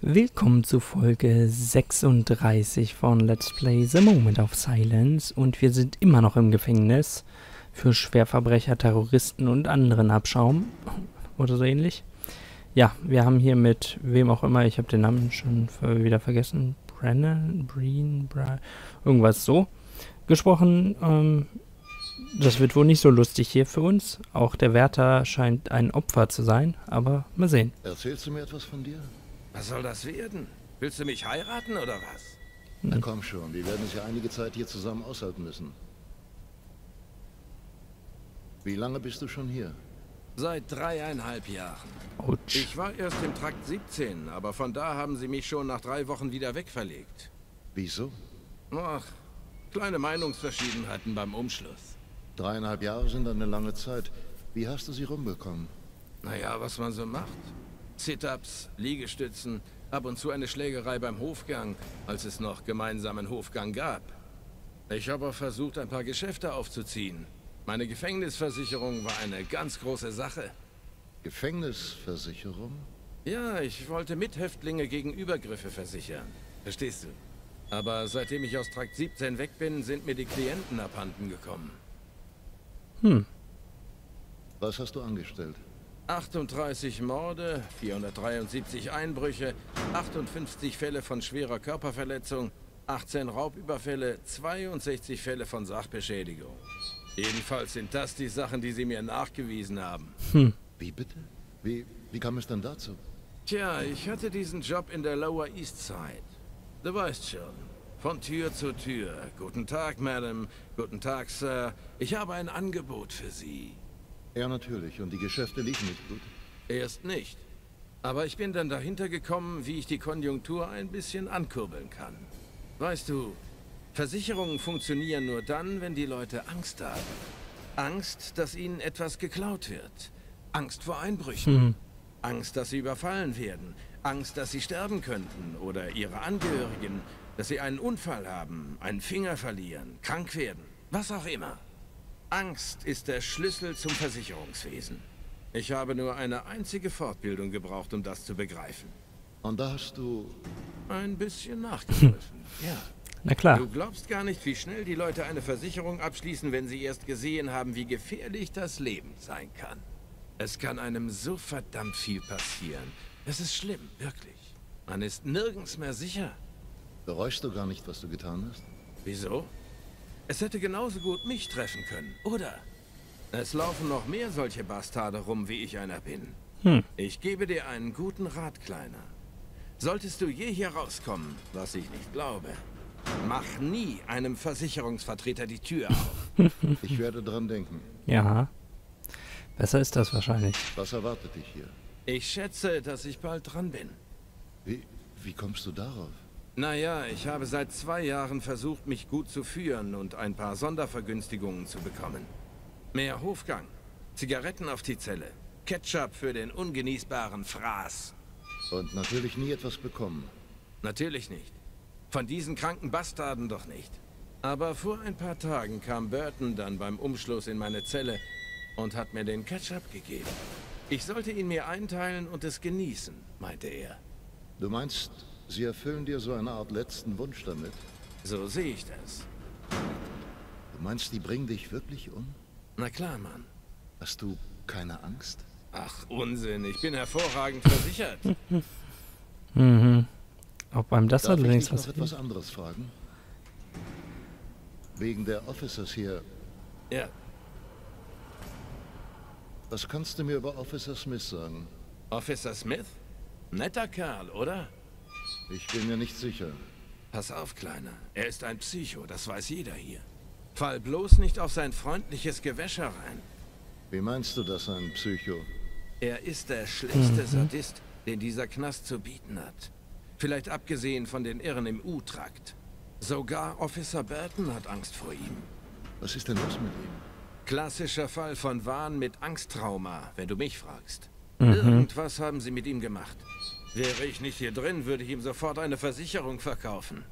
Willkommen zu Folge 36 von Let's Play The Moment of Silence und wir sind immer noch im Gefängnis für Schwerverbrecher, Terroristen und anderen Abschaum oder so ähnlich. Ja, wir haben hier mit wem auch immer, ich habe den Namen schon wieder vergessen, irgendwas so, gesprochen. Das wird wohl nicht so lustig hier für uns. Auch der Wärter scheint ein Opfer zu sein, aber mal sehen. Erzählst du mir etwas von dir? Was soll das werden? Willst du mich heiraten oder was? Na komm schon, wir werden es ja einige Zeit hier zusammen aushalten müssen. Wie lange bist du schon hier? Seit 3,5 Jahren. Autsch. Ich war erst im Trakt 17, aber von da haben sie mich schon nach 3 Wochen wieder wegverlegt. Wieso? Ach, kleine Meinungsverschiedenheiten beim Umschluss. 3,5 Jahre sind eine lange Zeit. Wie hast du sie rumbekommen? Naja, was man so macht. Sit-ups, Liegestützen, ab und zu eine Schlägerei beim Hofgang, als es noch gemeinsamen Hofgang gab. Ich habe auch versucht, ein paar Geschäfte aufzuziehen. Meine Gefängnisversicherung war eine ganz große Sache. Gefängnisversicherung? Ja, ich wollte Mithäftlinge gegen Übergriffe versichern. Verstehst du? Aber seitdem ich aus Trakt 17 weg bin, sind mir die Klienten abhanden gekommen. Was hast du angestellt? 38 Morde, 473 Einbrüche, 58 Fälle von schwerer Körperverletzung, 18 Raubüberfälle, 62 Fälle von Sachbeschädigung. Jedenfalls sind das die Sachen, die sie mir nachgewiesen haben. Wie bitte? Wie kam es dann dazu? Tja, ich hatte diesen Job in der Lower East Side. Du weißt schon, von Tür zu Tür. Guten Tag, Madam. Guten Tag, Sir. Ich habe ein Angebot für Sie. Ja, natürlich. Und die Geschäfte liefen nicht gut. Erst nicht. Aber ich bin dann dahinter gekommen, wie ich die Konjunktur ein bisschen ankurbeln kann. Weißt du, Versicherungen funktionieren nur dann, wenn die Leute Angst haben. Angst, dass ihnen etwas geklaut wird. Angst vor Einbrüchen. Angst, dass sie überfallen werden. Angst, dass sie sterben könnten oder ihre Angehörigen, dass sie einen Unfall haben, einen Finger verlieren, krank werden, was auch immer. Angst ist der Schlüssel zum Versicherungswesen. Ich habe nur eine einzige Fortbildung gebraucht, um das zu begreifen. Und da hast du... Ein bisschen nachgeholfen, ja. Na klar. Du glaubst gar nicht, wie schnell die Leute eine Versicherung abschließen, wenn sie erst gesehen haben, wie gefährlich das Leben sein kann. Es kann einem so verdammt viel passieren. Es ist schlimm, wirklich. Man ist nirgends mehr sicher. Bereust du gar nicht, was du getan hast? Wieso? Es hätte genauso gut mich treffen können, oder? Es laufen noch mehr solche Bastarde rum, wie ich einer bin. Ich gebe dir einen guten Rat, Kleiner. Solltest du je hier rauskommen, was ich nicht glaube, mach nie einem Versicherungsvertreter die Tür auf. Ich werde dran denken. Ja, besser ist das wahrscheinlich. Was erwartet dich hier? Ich schätze, dass ich bald dran bin. Wie kommst du darauf? Naja, ich habe seit 2 Jahren versucht, mich gut zu führen und ein paar Sondervergünstigungen zu bekommen. Mehr Hofgang, Zigaretten auf die Zelle, Ketchup für den ungenießbaren Fraß. Und natürlich nie etwas bekommen. Natürlich nicht. Von diesen kranken Bastarden doch nicht. Aber vor ein paar Tagen kam Burton dann beim Umschluss in meine Zelle und hat mir den Ketchup gegeben. Ich sollte ihn mir einteilen und es genießen, meinte er. Du meinst, sie erfüllen dir so eine Art letzten Wunsch damit? So sehe ich das. Du meinst, die bringen dich wirklich um? Na klar, Mann. Hast du keine Angst? Ach, Unsinn. Ich bin hervorragend versichert. Ob einem das Darf ich allerdings dich noch was etwas anderes fragen? Wegen der Officers hier. Ja, Was kannst du mir über Officer Smith sagen? Officer Smith? Netter Kerl, oder? Ich bin mir nicht sicher. Pass auf, Kleiner. Er ist ein Psycho, das weiß jeder hier. Fall bloß nicht auf sein freundliches Gewäscher rein. Wie meinst du das, ein Psycho? Er ist der schlimmste Sadist, den dieser Knast zu bieten hat. Vielleicht abgesehen von den Irren im U-Trakt. Sogar Officer Burton hat Angst vor ihm. Was ist denn los mit ihm? Klassischer Fall von Wahn mit Angsttrauma, wenn du mich fragst. Irgendwas haben sie mit ihm gemacht. Wäre ich nicht hier drin, würde ich ihm sofort eine Versicherung verkaufen.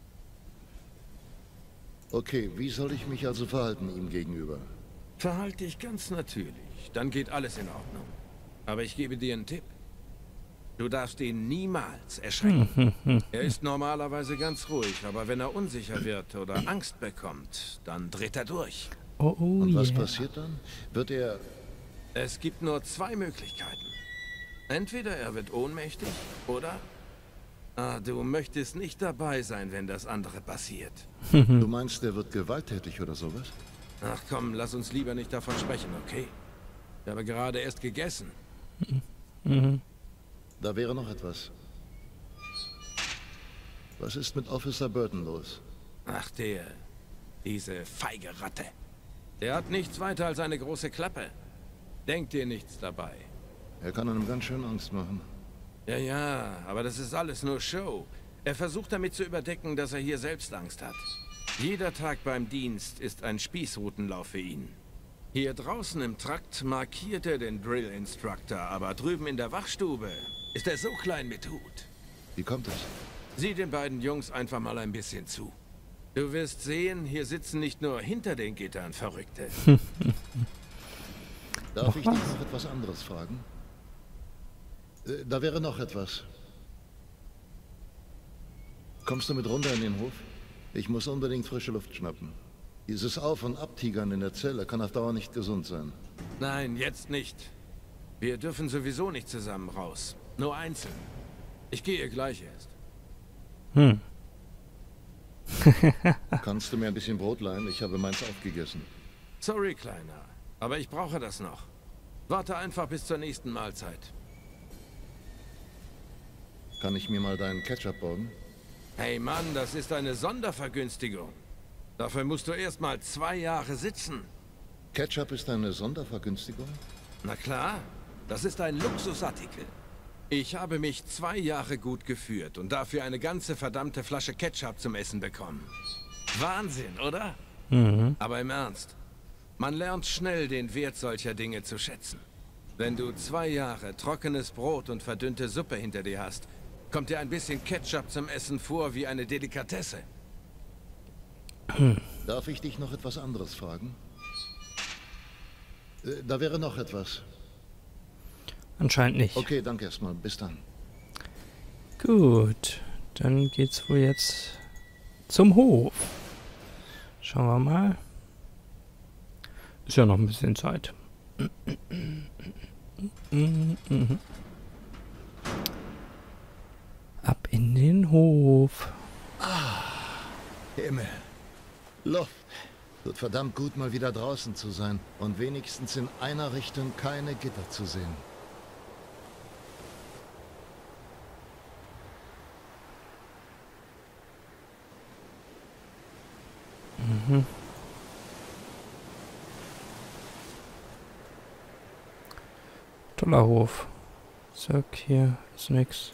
Okay, wie soll ich mich also verhalten ihm gegenüber? Verhalte dich ganz natürlich, dann geht alles in Ordnung. Aber ich gebe dir einen Tipp. Du darfst ihn niemals erschrecken. Er ist normalerweise ganz ruhig, aber wenn er unsicher wird oder Angst bekommt, dann dreht er durch. Oh, oh, Und was yeah. passiert dann? Wird er... Es gibt nur zwei Möglichkeiten. Entweder er wird ohnmächtig, oder... du möchtest nicht dabei sein, wenn das andere passiert. Du meinst, er wird gewalttätig oder sowas? Ach komm, lass uns lieber nicht davon sprechen, okay? Ich habe gerade erst gegessen. Da wäre noch etwas. Was ist mit Officer Burton los? Ach, diese feige Ratte. Der hat nichts weiter als eine große Klappe. Denk dir nichts dabei. Er kann einem ganz schön Angst machen. Ja, aber das ist alles nur Show. Er versucht damit zu überdecken, dass er hier selbst Angst hat. Jeder Tag beim Dienst ist ein Spießrutenlauf für ihn. Hier draußen im Trakt markiert er den Drill Instructor, aber drüben in der Wachstube ist er so klein mit Hut. Wie kommt das? Sieh den beiden Jungs einfach mal ein bisschen zu. Du wirst sehen, hier sitzen nicht nur hinter den Gittern Verrückte. Darf ich dich noch etwas anderes fragen? Da wäre noch etwas. Kommst du mit runter in den Hof? Ich muss unbedingt frische Luft schnappen. Dieses Auf- und Abtigern in der Zelle kann auf Dauer nicht gesund sein. Nein, jetzt nicht. Wir dürfen sowieso nicht zusammen raus. Nur einzeln. Ich gehe gleich erst. Kannst du mir ein bisschen Brot leihen? Ich habe meins aufgegessen. Sorry, Kleiner. Aber ich brauche das noch. Warte einfach bis zur nächsten Mahlzeit. Kann ich mir mal deinen Ketchup borgen? Hey Mann, das ist eine Sondervergünstigung. Dafür musst du erst mal 2 Jahre sitzen. Ketchup ist eine Sondervergünstigung? Na klar, das ist ein Luxusartikel. Ich habe mich 2 Jahre gut geführt und dafür eine ganze verdammte Flasche Ketchup zum Essen bekommen. Wahnsinn, oder? Aber im Ernst, man lernt schnell den Wert solcher Dinge zu schätzen. Wenn du 2 Jahre trockenes Brot und verdünnte Suppe hinter dir hast, kommt dir ein bisschen Ketchup zum Essen vor wie eine Delikatesse. Darf ich dich noch etwas anderes fragen? Da wäre noch etwas. Anscheinend nicht. Okay, danke erstmal. Bis dann. Gut, dann geht's wohl jetzt zum Hof. Schauen wir mal. Ist ja noch ein bisschen Zeit. Ab in den Hof. Himmel. Luft. Wird verdammt gut, mal wieder draußen zu sein und wenigstens in einer Richtung keine Gitter zu sehen. Toller Hof. Zack, hier ist nix.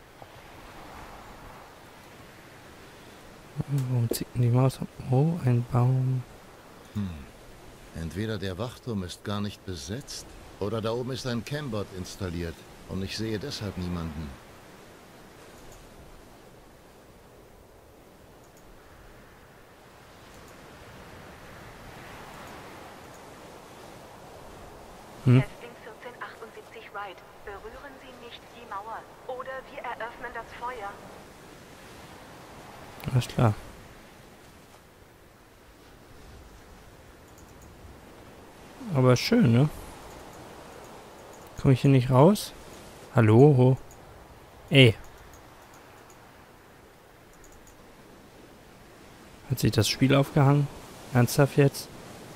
Warum zieht denn die Maus ab? Oh, ein Baum. Entweder der Wachturm ist gar nicht besetzt oder da oben ist ein Cambot installiert und ich sehe deshalb niemanden. Testing 1478 Wright. Berühren Sie nicht die Mauer oder wir eröffnen das Feuer. Alles klar. Aber schön, ne? Komme ich hier nicht raus? Hallo? Ey. Hat sich das Spiel aufgehangen? Ernsthaft jetzt?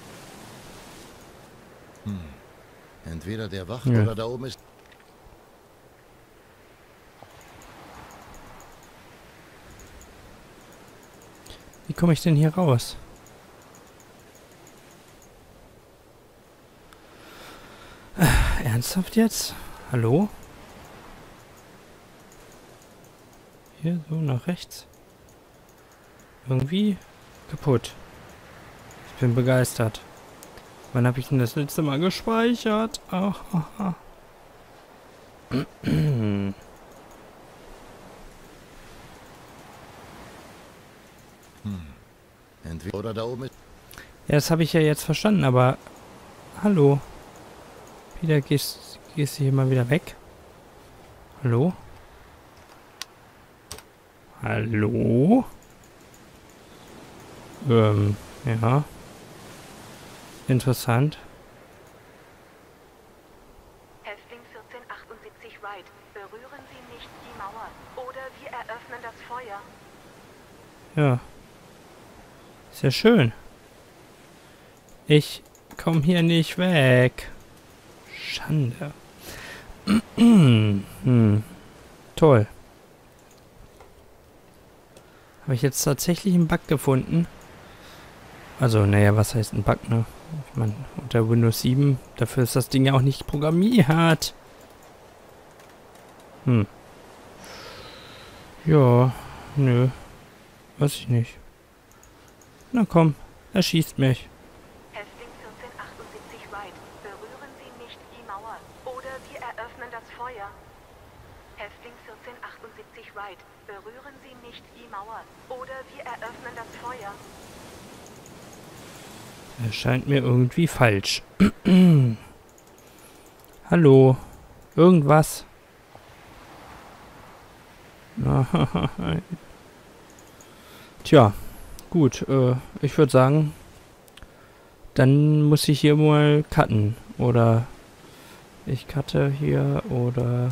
Entweder der Wachturm oder da oben ist... Wie komme ich denn hier raus? Ernsthaft jetzt? Hallo? Hier so nach rechts. Irgendwie kaputt. Ich bin begeistert. Wann habe ich denn das letzte Mal gespeichert? Ach, aha. Entweder oder da oben ist... Ja, das habe ich ja jetzt verstanden, aber... Hallo? Wieder gehst du hier mal wieder weg? Hallo? Hallo? Ja. Interessant. Häftling 1478 Wright, berühren Sie nicht die Mauer oder wir eröffnen das Feuer. Ja. Ist ja schön. Ich komme hier nicht weg. Schande. Toll. Habe ich jetzt tatsächlich einen Bug gefunden? Also, naja, was heißt ein Bug, ne? Ich meine, unter Windows 7, dafür ist das Ding ja auch nicht programmiert. Ja, nö. Weiß ich nicht. Na komm, er schießt mich. Häftling 1478 Wright, berühren Sie nicht die Mauer oder wir eröffnen das Feuer. Häftling 1478 Wright, berühren Sie nicht die Mauer oder wir eröffnen das Feuer. Er scheint mir irgendwie falsch. Hallo? Irgendwas? Tja, gut. Ich würde sagen, dann muss ich hier mal cutten. Oder ich cutte hier oder...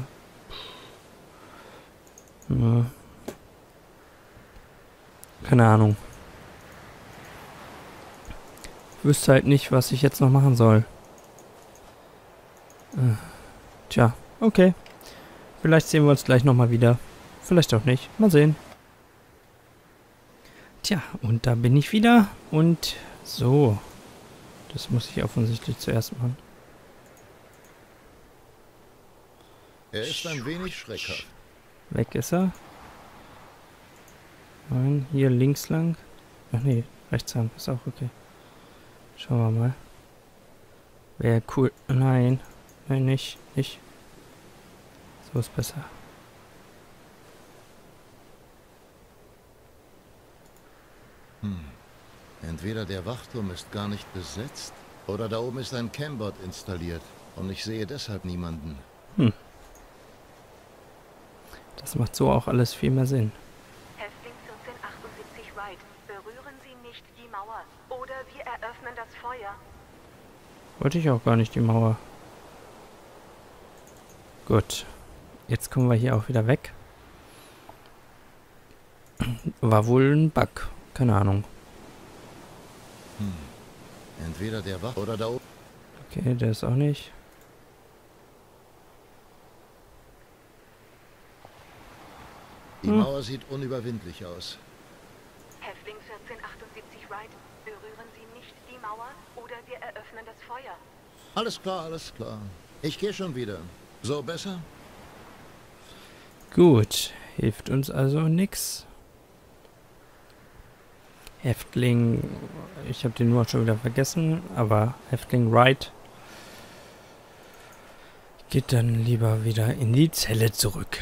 keine Ahnung. Wüsste halt nicht, was ich jetzt noch machen soll. Tja, okay. Vielleicht sehen wir uns gleich nochmal wieder. Vielleicht auch nicht. Mal sehen. Tja, und da bin ich wieder. Und so. Das muss ich offensichtlich zuerst machen. Er ist ein wenig schreckhaft. Weg ist er. Nein, hier links lang. Ach nee, rechts lang. Ist auch okay. Schauen wir mal. Wäre cool. Nein. Nein, nicht. Nicht. So ist besser. Entweder der Wachturm ist gar nicht besetzt, oder da oben ist ein Cambot installiert. Und ich sehe deshalb niemanden. Häftling 1478 Wright, berühren Sie nicht die Mauer oder wir eröffnen das Feuer. Wollte ich auch gar nicht die Mauer. Gut. Jetzt kommen wir hier auch wieder weg. War wohl ein Bug. Keine Ahnung. Entweder der Wach oder da oben. Okay, der ist auch nicht. Die Mauer sieht unüberwindlich aus. Häftling 1478 Wright, berühren Sie nicht die Mauer oder wir eröffnen das Feuer. Alles klar, alles klar. Ich gehe schon wieder. So besser? Gut. Hilft uns also nix. Häftling... Ich habe den nur schon wieder vergessen, aber Häftling Wright geht dann lieber wieder in die Zelle zurück.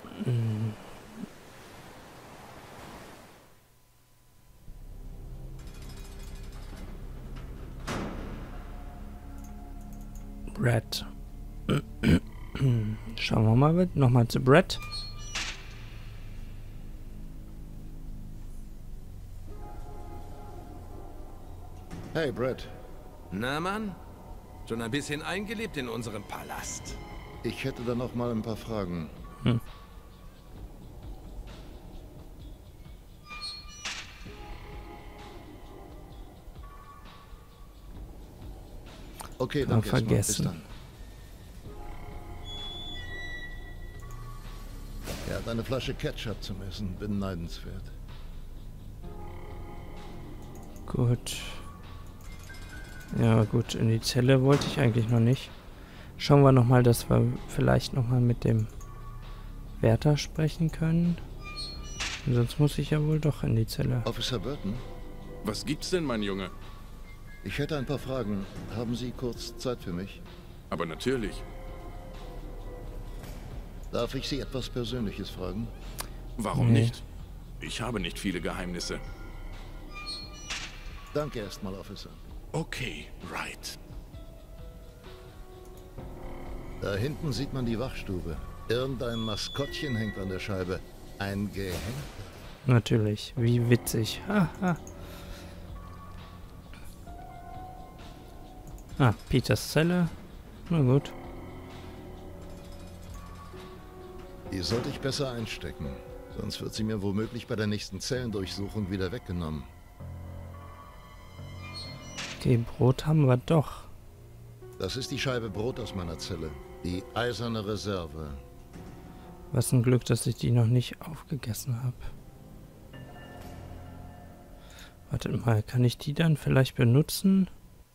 Brett. Schauen wir mal nochmal zu Brett. Hey, Brett. Na, Mann? Schon ein bisschen eingelebt in unserem Palast. Ich hätte da noch mal ein paar Fragen. Okay, danke erstmal. Bis dann. Er hat eine Flasche Ketchup zum Essen. Beneidenswert. Gut. Ja gut, in die Zelle wollte ich eigentlich noch nicht. Schauen wir nochmal, dass wir vielleicht nochmal mit dem Wärter sprechen können. Sonst muss ich ja wohl doch in die Zelle. Officer Burton? Was gibt's denn, mein Junge? Ich hätte ein paar Fragen. Haben Sie kurz Zeit für mich? Aber natürlich. Darf ich Sie etwas Persönliches fragen? Warum nicht? Ich habe nicht viele Geheimnisse. Danke erstmal, Officer. Okay, right. Da hinten sieht man die Wachstube. Irgendein Maskottchen hängt an der Scheibe. Ein Gehängter? Natürlich. Wie witzig. Haha. Ah, Peters Zelle. Na gut. Die sollte ich besser einstecken. Sonst wird sie mir womöglich bei der nächsten Zellendurchsuchung wieder weggenommen. Okay, Brot haben wir doch. Das ist die Scheibe Brot aus meiner Zelle. Die eiserne Reserve. Was ein Glück, dass ich die noch nicht aufgegessen habe. Wartet mal, kann ich die dann vielleicht benutzen?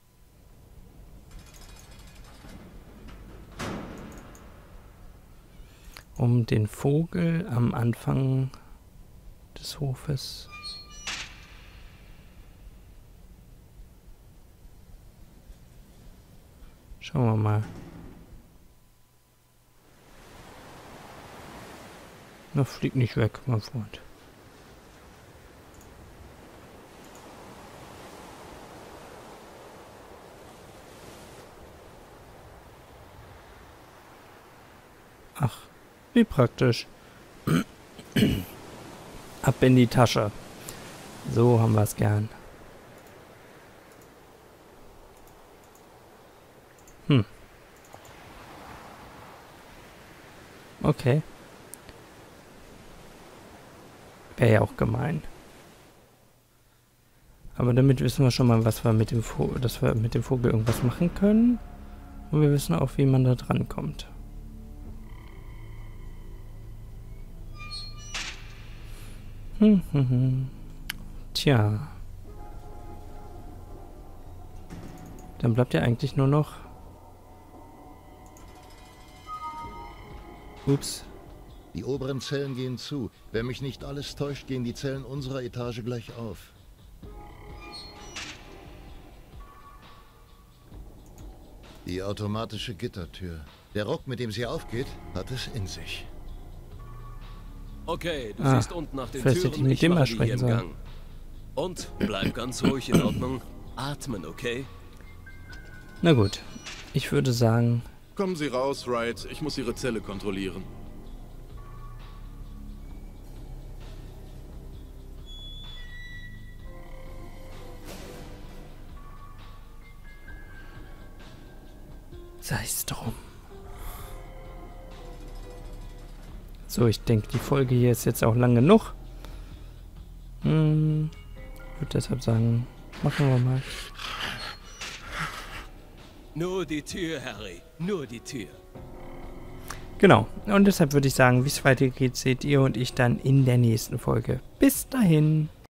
Um den Vogel am Anfang des Hofes. Schauen wir mal. Na, flieg nicht weg, mein Freund. Ach, wie praktisch. Ab in die Tasche. So haben wir es gern. Okay. Wäre ja auch gemein. Aber damit wissen wir schon mal, was wir mit dem dass wir mit dem Vogel irgendwas machen können. Und wir wissen auch, wie man da dran kommt. Tja. Dann bleibt ja eigentlich nur noch... Ups. Die oberen Zellen gehen zu. Wenn mich nicht alles täuscht, gehen die Zellen unserer Etage gleich auf. Die automatische Gittertür. Der Rock, mit dem sie aufgeht, hat es in sich. Okay, du siehst unten nach den vielleicht hätte Türen, ich mit ich dem mache die hier sprechen im sollen. Gang. Und bleib ganz ruhig, in Ordnung. Atmen, okay? Na gut. Ich würde sagen... Kommen Sie raus, Wright. Ich muss Ihre Zelle kontrollieren. Sei es drum. So, ich denke, die Folge hier ist jetzt auch lang genug. Ich würde deshalb sagen, machen wir mal. Nur die Tür, Harry. Nur die Tür. Genau. Und deshalb würde ich sagen, wie es weitergeht, seht ihr und ich dann in der nächsten Folge. Bis dahin.